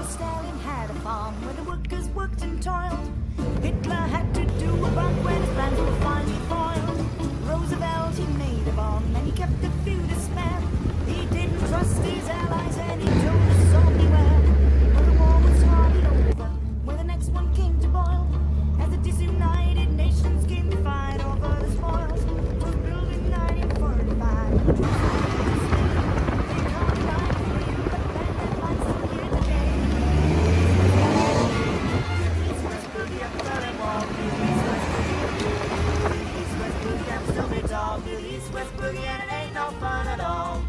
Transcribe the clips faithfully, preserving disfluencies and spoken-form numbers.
was Stalin had a farm where the workers worked and toiled. Hitler had to do a buck when his plans were finally foiled. Roosevelt, he made a bomb and he kept a few to spare. He didn't trust his allies and he told us all beware. When the war was hardly over, when the next one came to boil, as the disunited nations came to fight over the spoils, it was built in nineteen forty-five. West Boogie and it ain't no fun at all.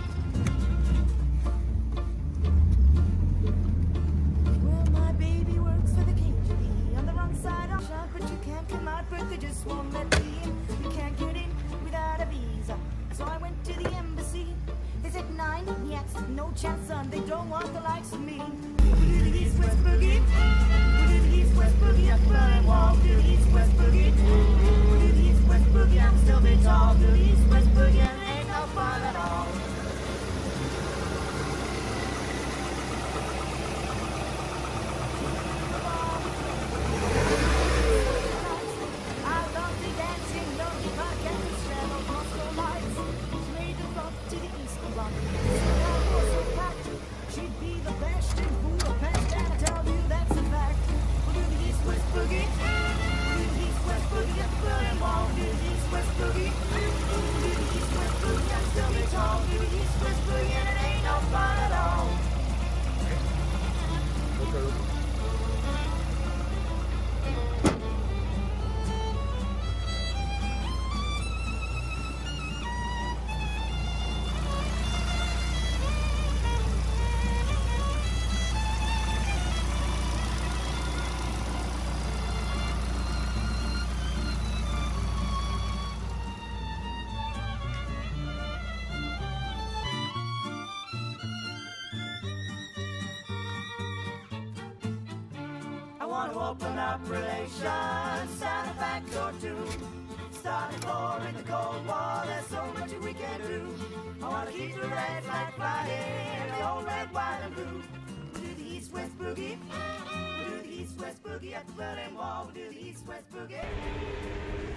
Well, my baby works for the K G B on the wrong side of shop, but you can't come out, but they just won't let me in. You can't get in without a visa. So I went to the embassy. They said nine, yes, no chance, son. They don't want the likes of me. Do the East West Boogie. Do the East West Boogie up Berlin Wall. Do the East West Boogie. Do the East West Boogie. I'm still big tall. Do the East West Boogie and it ain't no fun at all. I love the dancing, love the podcast, the shadows, Moscow lights. She made the love to the East Block. I was so packed. She'd be the best in Budapest, and I tell you that's a fact. We'll do the East West Boogie. Do the East West Boogie at the Berlin Wall. Do the East West Boogie. Do the East West Boogie. I'm still be tall. Do the East West Boogie, and it ain't no fun at all. I want to open up relations, sign a fact or two. Starting war in the Cold War, there's so much we can do. I want to keep the red flag flying, the old red, white, and blue. We'll do the East-West Boogie. We'll do the East-West Boogie at the Berlin Wall. We'll do the East-West Boogie.